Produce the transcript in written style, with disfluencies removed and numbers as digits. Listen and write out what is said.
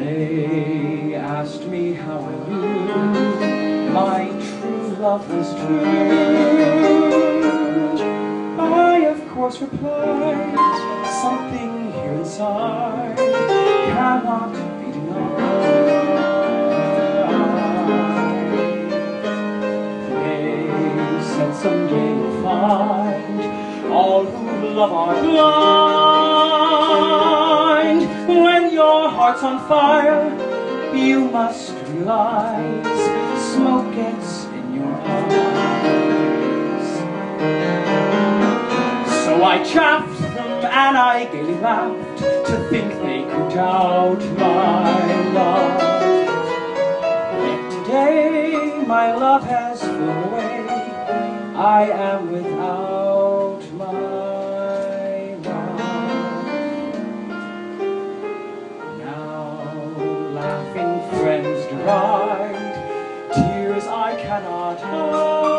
They asked me how I knew my true love was true. I, of course, replied, something here inside cannot be denied. They said someday you'll find all who love are blind. When your heart's on fire, you must realize smoke gets in your eyes. So I chaffed them and I gaily laughed to think they could doubt my love. Yet today my love has flown away. I am without my love. Now laughing friends deride tears I cannot hide.